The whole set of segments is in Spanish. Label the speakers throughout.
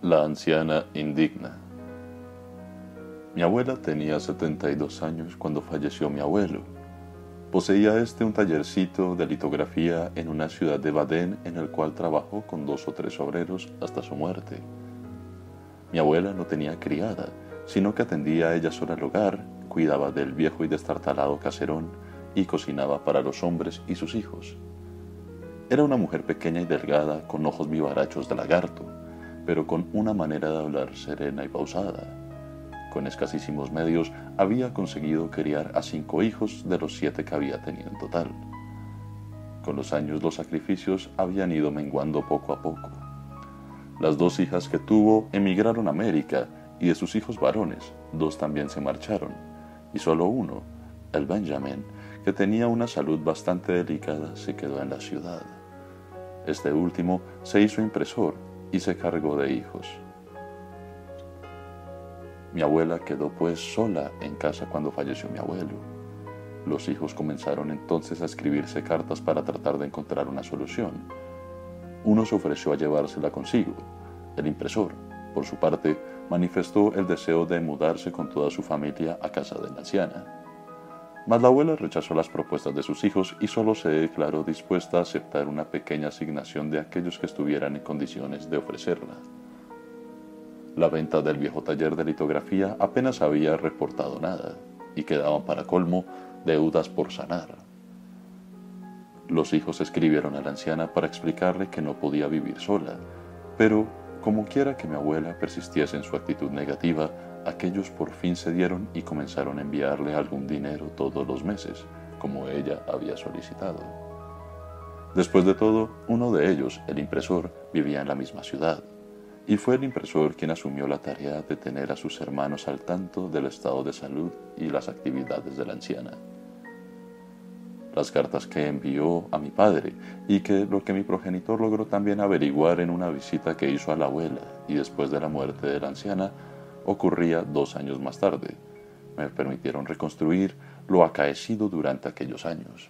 Speaker 1: La anciana indigna. Mi abuela tenía 72 años cuando falleció mi abuelo. Poseía un tallercito de litografía en una ciudad de Baden en el cual trabajó con 2 o 3 obreros hasta su muerte. Mi abuela no tenía criada, sino que atendía a ella sola al hogar, cuidaba del viejo y destartalado caserón y cocinaba para los hombres y sus hijos. Era una mujer pequeña y delgada, con ojos vivarachos de lagarto, pero con una manera de hablar serena y pausada. Con escasísimos medios había conseguido criar a 5 hijos de los 7 que había tenido en total. Con los años los sacrificios habían ido menguando poco a poco. Las 2 hijas que tuvo emigraron a América y de sus hijos varones, 2 también se marcharon, y solo uno, el Benjamin, que tenía una salud bastante delicada, se quedó en la ciudad. Este último se hizo impresor y se cargó de hijos. Mi abuela quedó pues sola en casa cuando falleció mi abuelo. Los hijos comenzaron entonces a escribirse cartas para tratar de encontrar una solución. Uno se ofreció a llevársela consigo. El impresor, por su parte, manifestó el deseo de mudarse con toda su familia a casa de la anciana. Mas la abuela rechazó las propuestas de sus hijos y solo se declaró dispuesta a aceptar una pequeña asignación de aquellos que estuvieran en condiciones de ofrecerla. La venta del viejo taller de litografía apenas había reportado nada, y quedaban para colmo deudas por sanar. Los hijos escribieron a la anciana para explicarle que no podía vivir sola, pero como quiera que mi abuela persistiese en su actitud negativa, aquellos por fin cedieron y comenzaron a enviarle algún dinero todos los meses, como ella había solicitado. Después de todo, uno de ellos, el impresor, vivía en la misma ciudad, y fue el impresor quien asumió la tarea de tener a sus hermanos al tanto del estado de salud y las actividades de la anciana. Las cartas que envió a mi padre, y lo que mi progenitor logró también averiguar en una visita que hizo a la abuela y después de la muerte de la anciana, ocurría 2 años más tarde, me permitieron reconstruir lo acaecido durante aquellos años.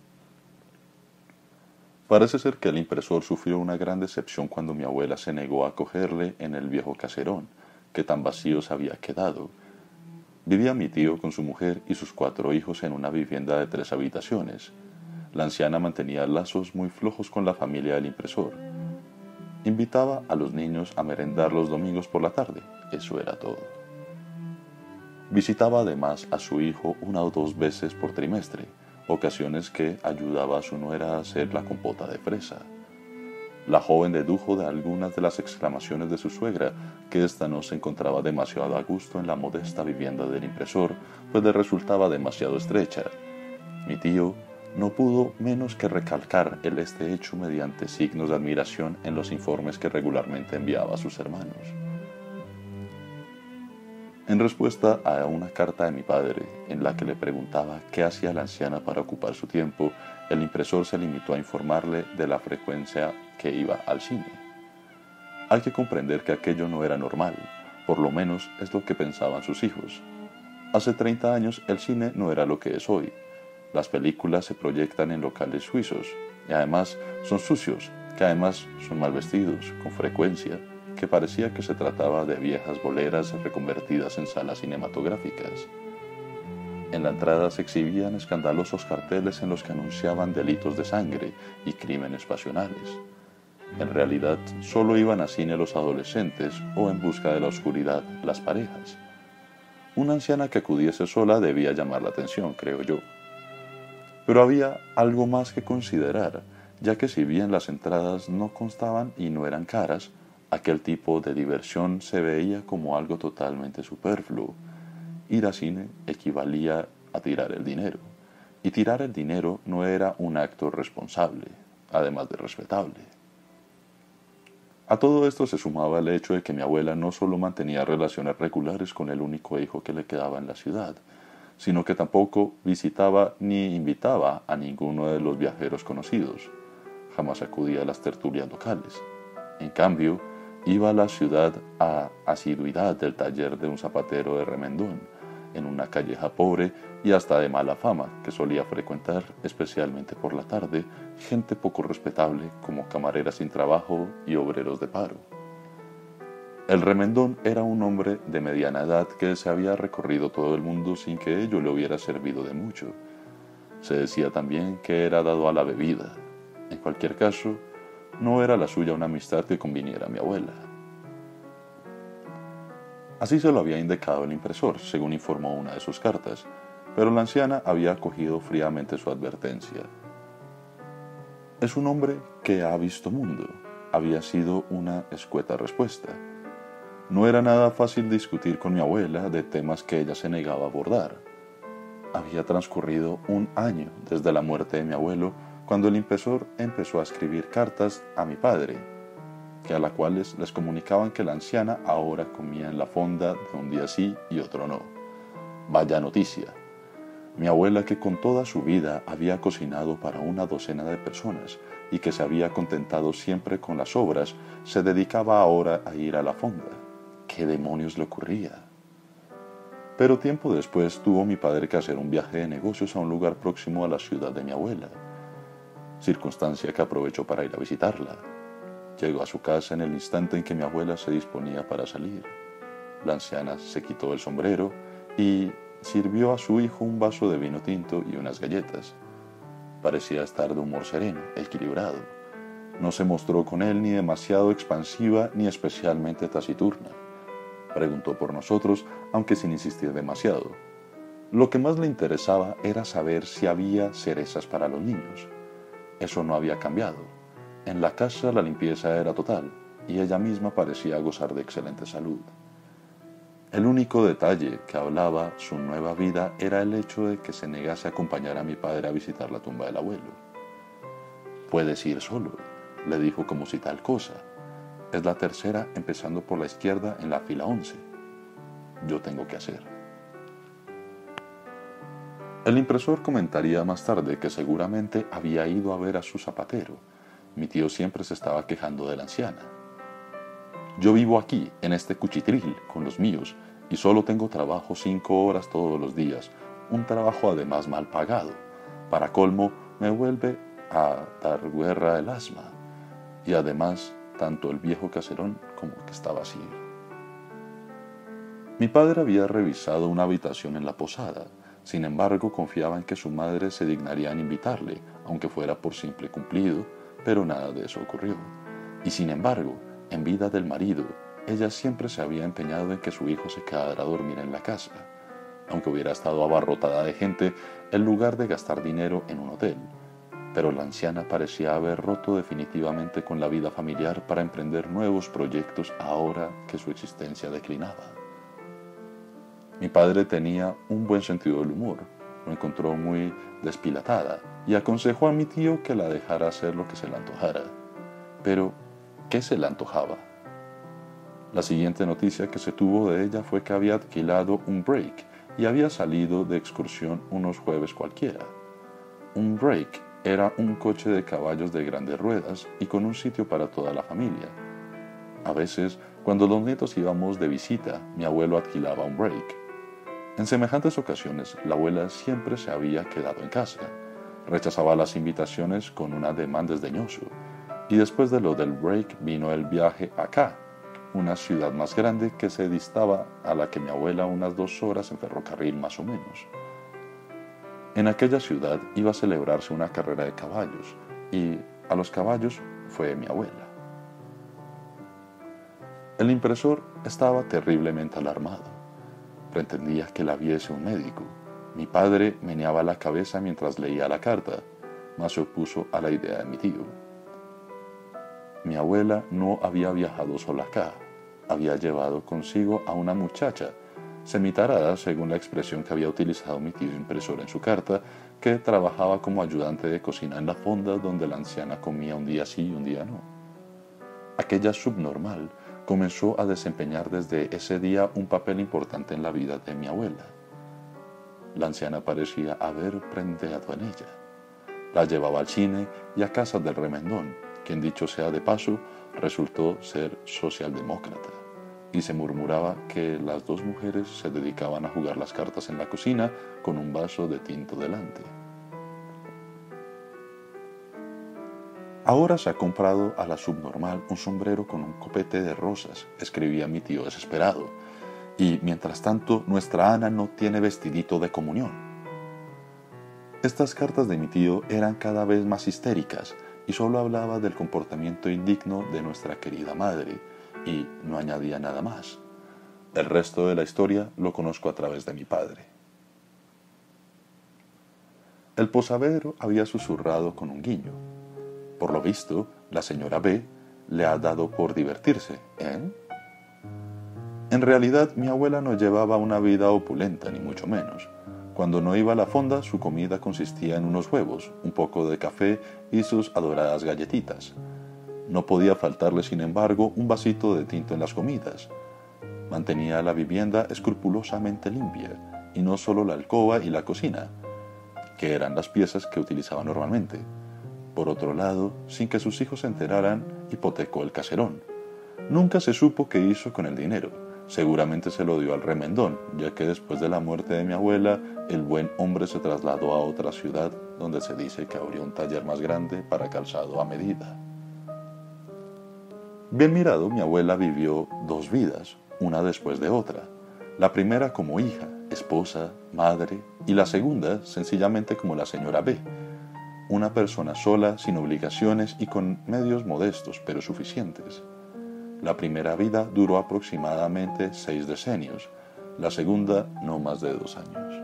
Speaker 1: Parece ser que el impresor sufrió una gran decepción cuando mi abuela se negó a acogerle en el viejo caserón, que tan vacío se había quedado. Vivía mi tío con su mujer y sus 4 hijos en una vivienda de 3 habitaciones. La anciana mantenía lazos muy flojos con la familia del impresor. Invitaba a los niños a merendar los domingos por la tarde, eso era todo. Visitaba además a su hijo 1 o 2 veces por trimestre, ocasiones que ayudaba a su nuera a hacer la compota de fresa. La joven dedujo de algunas de las exclamaciones de su suegra que ésta no se encontraba demasiado a gusto en la modesta vivienda del impresor, pues le resultaba demasiado estrecha. Mi tío no pudo menos que recalcar este hecho mediante signos de admiración en los informes que regularmente enviaba a sus hermanos. En respuesta a una carta de mi padre, en la que le preguntaba qué hacía la anciana para ocupar su tiempo, el impresor se limitó a informarle de la frecuencia que iba al cine. Hay que comprender que aquello no era normal, por lo menos es lo que pensaban sus hijos. Hace 30 años el cine no era lo que es hoy. Las películas se proyectan en locales suizos, y además son sucios, que además son mal vestidos, con frecuencia, que parecía que se trataba de viejas boleras reconvertidas en salas cinematográficas. En la entrada se exhibían escandalosos carteles en los que anunciaban delitos de sangre y crímenes pasionales. En realidad, solo iban a cine los adolescentes o en busca de la oscuridad las parejas. Una anciana que acudiese sola debía llamar la atención, creo yo. Pero había algo más que considerar, ya que si bien las entradas no constaban y no eran caras, aquel tipo de diversión se veía como algo totalmente superfluo. Ir al cine equivalía a tirar el dinero, y tirar el dinero no era un acto responsable, además de respetable. A todo esto se sumaba el hecho de que mi abuela no solo mantenía relaciones regulares con el único hijo que le quedaba en la ciudad, sino que tampoco visitaba ni invitaba a ninguno de los viajeros conocidos. Jamás acudía a las tertulias locales. En cambio, iba a la ciudad a asiduidad del taller de un zapatero de remendón, en una calleja pobre y hasta de mala fama, que solía frecuentar, especialmente por la tarde, gente poco respetable como camareras sin trabajo y obreros de paro. El remendón era un hombre de mediana edad que se había recorrido todo el mundo sin que ello le hubiera servido de mucho. Se decía también que era dado a la bebida. En cualquier caso, no era la suya una amistad que conviniera a mi abuela. Así se lo había indicado el impresor, según informó una de sus cartas, pero la anciana había acogido fríamente su advertencia. Es un hombre que ha visto mundo, había sido una escueta respuesta. No era nada fácil discutir con mi abuela de temas que ella se negaba a abordar. Había transcurrido un año desde la muerte de mi abuelo cuando el impresor empezó a escribir cartas a mi padre, que a las cuales les comunicaban que la anciana ahora comía en la fonda de un día sí y otro no. Vaya noticia. Mi abuela, que con toda su vida había cocinado para una docena de personas y que se había contentado siempre con las sobras, se dedicaba ahora a ir a la fonda. ¿Qué demonios le ocurría? Pero tiempo después tuvo mi padre que hacer un viaje de negocios a un lugar próximo a la ciudad de mi abuela, circunstancia que aprovechó para ir a visitarla. Llegó a su casa en el instante en que mi abuela se disponía para salir. La anciana se quitó el sombrero y sirvió a su hijo un vaso de vino tinto y unas galletas. Parecía estar de humor sereno, equilibrado. No se mostró con él ni demasiado expansiva ni especialmente taciturna. Preguntó por nosotros, aunque sin insistir demasiado. Lo que más le interesaba era saber si había cerezas para los niños. Eso no había cambiado. En la casa la limpieza era total y ella misma parecía gozar de excelente salud. El único detalle que hablaba su nueva vida era el hecho de que se negase a acompañar a mi padre a visitar la tumba del abuelo. «Puedes ir solo», le dijo como si tal cosa. «Es la tercera empezando por la izquierda en la fila 11. Yo tengo que hacer». El impresor comentaría más tarde que seguramente había ido a ver a su zapatero. Mi tío siempre se estaba quejando de la anciana. «Yo vivo aquí, en este cuchitril, con los míos, y solo tengo trabajo 5 horas todos los días, un trabajo además mal pagado. Para colmo, me vuelve a dar guerra el asma, y además, tanto el viejo caserón como que está vacío». Mi padre había revisado una habitación en la posada. Sin embargo, confiaba en que su madre se dignaría en invitarle, aunque fuera por simple cumplido, pero nada de eso ocurrió. Y sin embargo, en vida del marido, ella siempre se había empeñado en que su hijo se quedara a dormir en la casa, aunque hubiera estado abarrotada de gente, en lugar de gastar dinero en un hotel. Pero la anciana parecía haber roto definitivamente con la vida familiar para emprender nuevos proyectos ahora que su existencia declinaba. Mi padre tenía un buen sentido del humor, lo encontró muy despilatada y aconsejó a mi tío que la dejara hacer lo que se le antojara. Pero, ¿qué se le antojaba? La siguiente noticia que se tuvo de ella fue que había alquilado un break y había salido de excursión unos jueves cualquiera. Un break era un coche de caballos de grandes ruedas y con un sitio para toda la familia. A veces, cuando los nietos íbamos de visita, mi abuelo alquilaba un break. En semejantes ocasiones, la abuela siempre se había quedado en casa. Rechazaba las invitaciones con un ademán desdeñoso. Y después de lo del break vino el viaje acá, una ciudad más grande que se distaba a la que mi abuela unas 2 horas en ferrocarril más o menos. En aquella ciudad iba a celebrarse una carrera de caballos, y a los caballos fue mi abuela. El impresor estaba terriblemente alarmado. Pretendía que la viese un médico. Mi padre meneaba la cabeza mientras leía la carta, mas se opuso a la idea de mi tío. Mi abuela no había viajado sola acá, había llevado consigo a una muchacha, semitarada según la expresión que había utilizado mi tío impresor en su carta, que trabajaba como ayudante de cocina en la fonda donde la anciana comía un día sí y un día no. Aquella subnormal comenzó a desempeñar desde ese día un papel importante en la vida de mi abuela. La anciana parecía haber prendeado en ella. La llevaba al cine y a casa del remendón, quien dicho sea de paso, resultó ser socialdemócrata, y se murmuraba que las 2 mujeres se dedicaban a jugar las cartas en la cocina con un vaso de tinto delante. Ahora se ha comprado a la subnormal un sombrero con un copete de rosas, escribía mi tío desesperado. Y, mientras tanto, nuestra Ana no tiene vestidito de comunión. Estas cartas de mi tío eran cada vez más histéricas y solo hablaba del comportamiento indigno de nuestra querida madre y no añadía nada más. El resto de la historia lo conozco a través de mi padre. El posadero había susurrado con un guiño. Por lo visto, la señora B le ha dado por divertirse, ¿eh? En realidad, mi abuela no llevaba una vida opulenta, ni mucho menos. Cuando no iba a la fonda, su comida consistía en unos huevos, un poco de café y sus adoradas galletitas. No podía faltarle, sin embargo, un vasito de tinto en las comidas. Mantenía la vivienda escrupulosamente limpia, y no solo la alcoba y la cocina, que eran las piezas que utilizaba normalmente. Por otro lado, sin que sus hijos se enteraran, hipotecó el caserón. Nunca se supo qué hizo con el dinero. Seguramente se lo dio al remendón, ya que después de la muerte de mi abuela, el buen hombre se trasladó a otra ciudad, donde se dice que abrió un taller más grande para calzado a medida. Bien mirado, mi abuela vivió 2 vidas, una después de otra. La primera como hija, esposa, madre, y la segunda sencillamente como la señora B, una persona sola, sin obligaciones y con medios modestos, pero suficientes. La primera vida duró aproximadamente 6 decenios, la segunda no más de 2 años.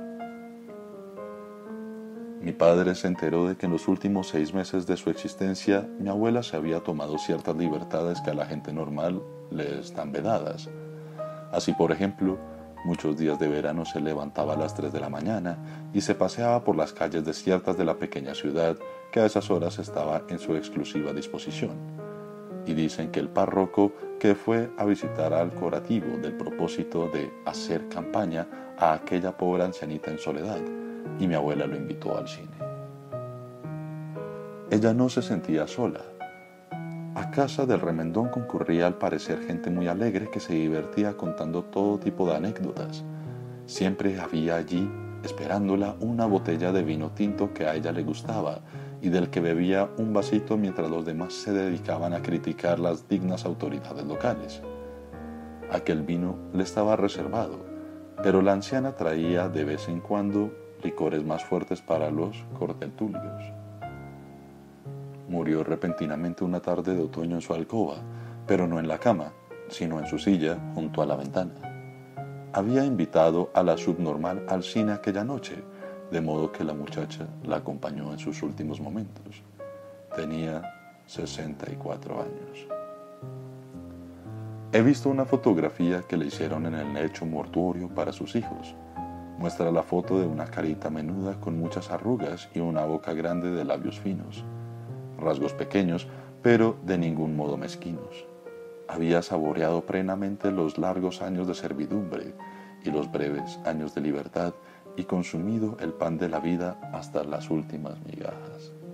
Speaker 1: Mi padre se enteró de que en los últimos 6 meses de su existencia mi abuela se había tomado ciertas libertades que a la gente normal le están vedadas. Así, por ejemplo, muchos días de verano se levantaba a las 3 de la mañana y se paseaba por las calles desiertas de la pequeña ciudad que a esas horas estaba en su exclusiva disposición. Y dicen que el párroco que fue a visitar al curativo del propósito de hacer campaña a aquella pobre ancianita en soledad, y mi abuela lo invitó al cine. Ella no se sentía sola. A casa del remendón concurría al parecer gente muy alegre que se divertía contando todo tipo de anécdotas. Siempre había allí, esperándola, una botella de vino tinto que a ella le gustaba y del que bebía un vasito mientras los demás se dedicaban a criticar las dignas autoridades locales. Aquel vino le estaba reservado, pero la anciana traía de vez en cuando licores más fuertes para los contertulios. Murió repentinamente una tarde de otoño en su alcoba, pero no en la cama, sino en su silla junto a la ventana. Había invitado a la subnormal al cine aquella noche, de modo que la muchacha la acompañó en sus últimos momentos. Tenía 64 años. He visto una fotografía que le hicieron en el lecho mortuorio para sus hijos. Muestra la foto de una carita menuda con muchas arrugas y una boca grande de labios finos. Rasgos pequeños, pero de ningún modo mezquinos. Había saboreado plenamente los largos años de servidumbre y los breves años de libertad y consumido el pan de la vida hasta las últimas migajas.